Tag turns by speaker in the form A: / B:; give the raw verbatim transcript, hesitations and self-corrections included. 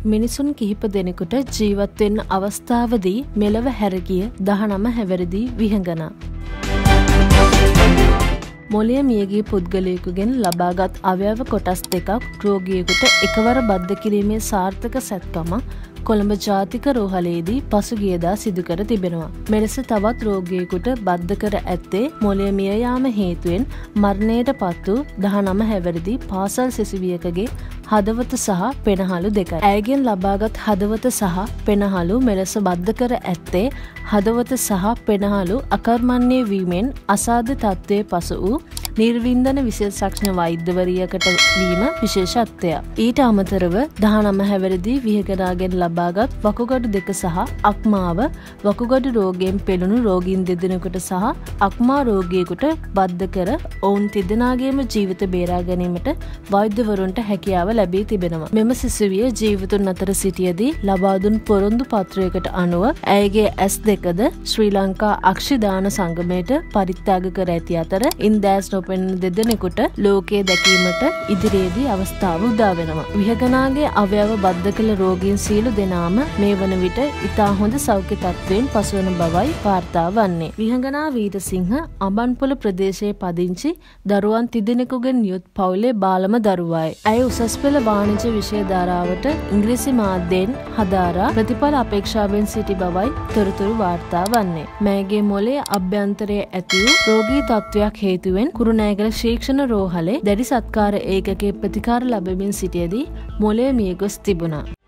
A: මිනිසුන් කිහිප දෙනෙකුට ජීවත් වෙන්න අවස්ථාවදී මෙලව හැරගිය දහනව හැවිරිදි විහඟනා. මොළය මියගිය පුද්ගලයෙකුගෙන් ලබාගත් අවයව කොටස් දෙකක් රෝගියෙකුට එකවර බද්ධ කිරීමේ සාර්ථක සැත්කම කොළඹ ජාතික රෝහලේදී පසුගියදා සිදු කර තිබෙනවා. මෙලෙස තවත් රෝගියෙකුට බද්ධ කර ඇත්තේ මොළය මිය යාම හේතුවෙන් මරණයට පත් වූ දහනව හැවිරිදි පාසල් සිසුවියකගේ හදවත සහ පෙනහළු දෙකයි. ඇයගෙන් ලබාගත් හදවත සහ පෙනහළු මෙලෙස බද්ධ කර ඇත්තේ හදවත සහ පෙනහළු අකර්මණ්‍ය වීමෙන් අසාධ්‍ය තත්ත්වයේ පසු වූ නිර්වින්දන විශේෂඥ වෛද්‍යවරියකට වීම විශේෂත්වයක්. ඊට අමතරව දහනව හැවිරිදි විහකනාගෙන් ලබාගත් වකුගඩු දෙක සහ අක්මාව වකුගඩු රෝගයෙන් පෙළුණු රෝගීන් දෙදෙනෙකුට සහ අක්මා රෝගියෙකුට බද්ධ කර ඔවුන් තිදෙනාගේම ජීවිත බේරා ගැනීමට වෛද්‍යවරුන්ට හැකියාව ලැබී තිබෙනවා. මෙම සිසුවිය ජීවිතුන් අතර සිටියදී ලබා දුන් පොරොන්දු පත්‍රයකට අනුව ඇයගේ ඇස් දෙකද ශ්‍රී ලංකා අක්ෂිදාන සංගමයට පරිත්‍යාග කර ඇති අතර ඉන්දෑස් නොපෙනෙන දෙදෙනෙකුට ලෝකයේ දැකීමට ඉදිරියේදී අවස්ථාව උදා වෙනවා. විහගනාගේ අවයව බද්ධ කළ රෝගීන් සියලු දෙනාම මේ වන විට ඉතා හොඳ සෞඛ්‍ය තත්ත්වයෙන් පසුවන බවයි වාර්තා වන්නේ. විහගනා වීරසිංහ අඹන්පොළ ප්‍රදේශයේ පදිංචි දරුවන් තිදෙනෙකුගෙන් යුත් පවුලේ බාලම දරුවායි. ඇය උසස් පෙළ වාණිජ්‍ය විෂය ධාරාවට ඉංග්‍රීසි මාධ්‍යයෙන් හදාරා ප්‍රතිඵල අපේක්ෂාවෙන් සිටි බවයි තොරතුරු වාර්තා වන්නේ. මෑගේ මොළයේ අභ්‍යන්තරයේ ඇති වූ රෝගී තත්ත්වයක් හේතුවෙන් කුරුණෑගල ශික්ෂණ රෝහලේ දැඩි සත්කාර ඒකකයේ ප්‍රතිකාර ලැබමින් සිටියදී මොළය මියගොස් තිබුණා.